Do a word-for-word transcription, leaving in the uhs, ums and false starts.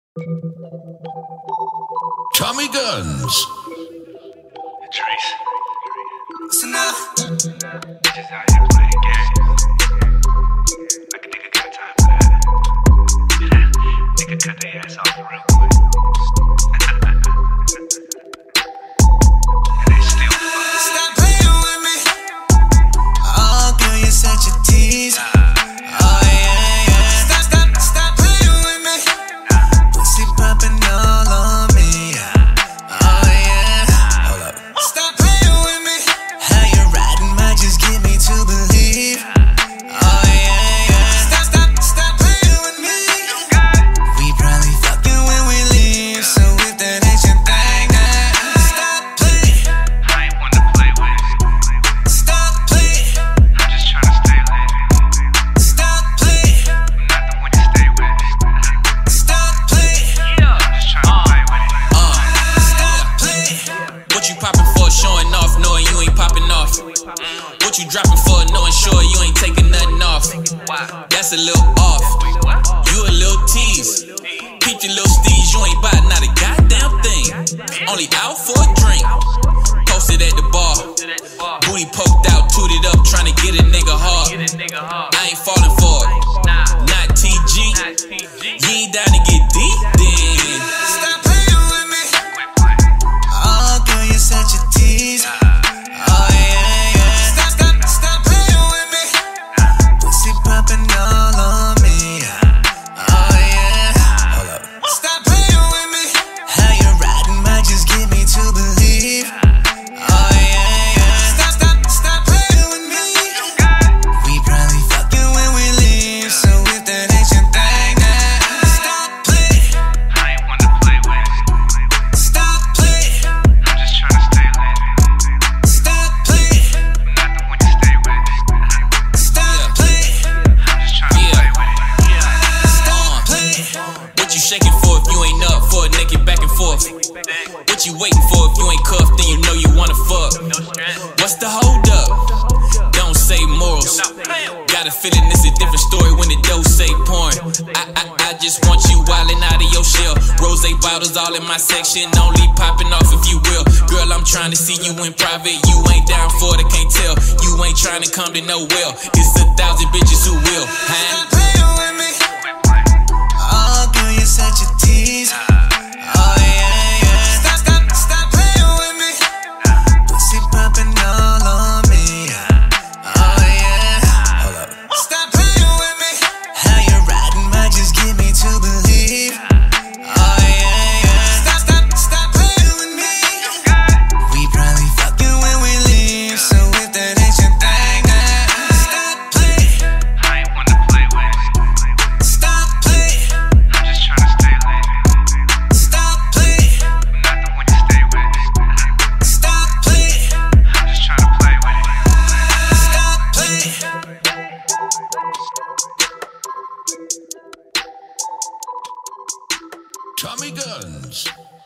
Tommy Guns. Trace. It's enough. This is how you play games. Like a nigga got time for that. Yeah, nigga cut their ass off real quick. And they still fuck. Stop playing with me. Oh, girl, you're such a tease. Oh, yeah, yeah. Stop, stop, stop playing with me. Pussy popping all on me. Oh, yeah. Hold up. Stop playing with me. How you riding might just get me to believe. Oh, yeah, yeah. Stop, stop, stop playing with me. We probably fucking when we leave. So if that ain't your thing, then stop playing. I ain't one to play with. Stop playing. I'm just tryna stay lit. Stop playing. I'm not the one you stay with. Stop playing. Yeah, I'm just tryna play with it. Stop playing. What you poppin' for, showing off, knowing you ain't popping off? What you dropping for, knowing sure you ain't taking nothing off? That's a little off. You a little tease. Peep your little steez, you ain't buy not a goddamn thing. Only out for a drink. Posted at the bar. Booty poked out, tooted up, tryna get a nigga hard. I ain't falling for it. Not T G. You ain't down to get deep then. Stop playing with me. Oh, girl, you're such a tease. Oh, yeah, yeah. Stop, stop, stop playing with me. Pussy popping all on me. Oh, yeah. Hold up. Stop playing with me. How you riding might just get me to believe. Oh, yeah, yeah. Stop, stop, stop playing with me. We probably fucking when we leave. So if that ain't your thing, then stop playing. I ain't one to play with. Stop playing. I'm just tryna stay lit. Stop playing. I'm not the one you stay with. Stop playing. I'm just tryna Yeah. play with it. Yeah. Stop playing. What you shaking for if you ain't up for a naked back and forth? What you waiting for if you ain't cuffed, then you know you wanna fuck? What's the hold up? Don't say morals. Got a feeling it's a different story when the dough say porn. I, I, I just want you wildin' out of your shell. Rose bottles all in my section, only popping off if you will. Girl, I'm trying to see you in private. You ain't down for it, I can't tell. You ain't trying to come to no well. It's a thousand bitches who will. Huh? Stop playing with me. Oh, girl, you're such a tease. Oh, yeah, yeah. Stop, stop, stop playing with me. Pussy popping all on me. Oh, yeah. Hold up. Stop playing with me. How you riding might just get me to believe. Oh, yeah, yeah. Stop, stop, stop playing with me. We probably fucking when we leave. So if that ain't your thing, then stop playing. I ain't one to play with. Stop playing. I'm just tryna stay lit. Stop playing. I'm not the one you stay with. Stop playing. I'm just tryna play with it. Stop playing. Tommy Guns.